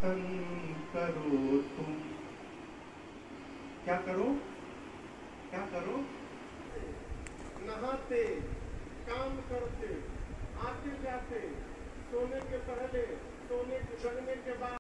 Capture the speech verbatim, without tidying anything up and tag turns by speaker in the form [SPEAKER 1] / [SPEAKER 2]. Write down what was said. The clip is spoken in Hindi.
[SPEAKER 1] चिंतन करो तुम। क्या करो, क्या करो?
[SPEAKER 2] नहाते, काम करते, आते जाते, सोने के पहले, सोने जगने के बाद।